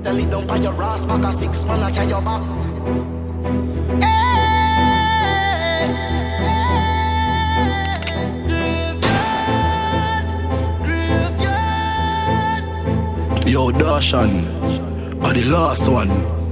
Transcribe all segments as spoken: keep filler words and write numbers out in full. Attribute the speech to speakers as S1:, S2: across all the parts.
S1: Tell it down by your ass, back a six man, I carry your back.
S2: Yo, Darshan, are the last one.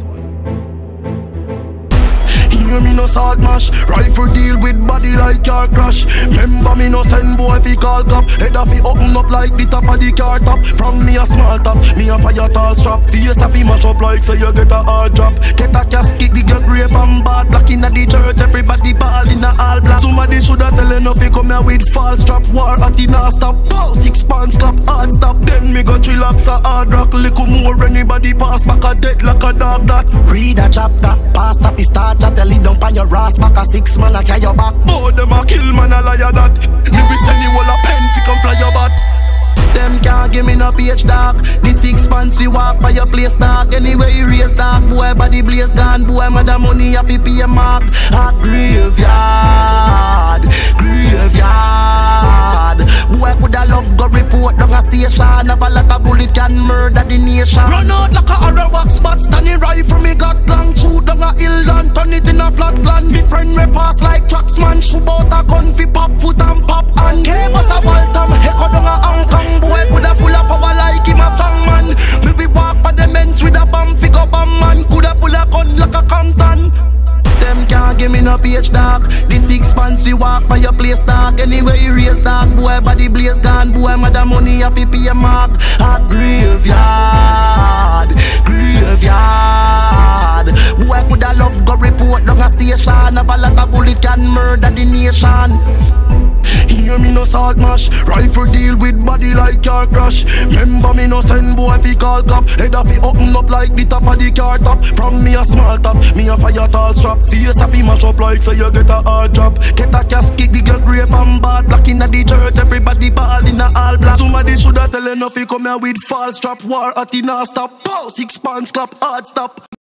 S2: Hear me no salt mash, rifle deal with body like car crash. Remember me no send boy fi call cop. Head a fi open up like the top of the car top. From me a small top, me a fire tall strap. Face a fi mash up like so you get a hard drop. Get a casket, the get rape and bad. Black inna the church, everybody ball in a all black. Somebody shoulda tell enough fi come here with false strap. War at the nah stop, pow six pants clap, hard stop. Then me go chillax a hard rock. Little more anybody pass back a dead like a dog that.
S1: Read a chapter, past up the start, tell it down by your ass, back a six man, I carry your back.
S2: Oh, them a kill man, a liar that. Me be send you all a pen fi come fly your bat.
S1: Them can't give me no pH dark. The six fancy walk by your place dark. Anyway you raise dark, boy body blaze gone. Boy mother money a fi pay a mark. A graveyard, graveyard. Boy coulda love go report down a station. Have a lot of bullet can murder the nation. Run out like a horror wax spot. Standing right from me got long. Shoot down a hill and turn it in a flat land. Me friend me fast like Traxman. Shoot out a gun fi pop foot and pop and K-Bus a Waltham. Echo down a Hong Kong. Boy coulda full of power like him a strong man. Me be walk pa the men's with a bomb figure bomb man. Coulda full of gun like a Compton. Them can't give me no pH dark. The six fancy walk by your place dark. Anyway you raise dark, boy body blaze gone. Boy mother money a fi pay a mark. A graveyard, graveyard. Boy coulda love go report down a station. Have a lot of bullet can murder the nation. Hear me no salt mash, rifle deal with body like car crash. Remember me no send boy fi call cop. Head a fi open up like the top of the car top. From me a small top, me a fire tall strap. Face a fi mash up like so you get a hard drop. Get a casket, the get rape and bad. Black inna the church, everybody ball in a all black. Somebody shoulda tell enough fi come here with false strap. War at the nah stop, pow six pants clap, hard stop.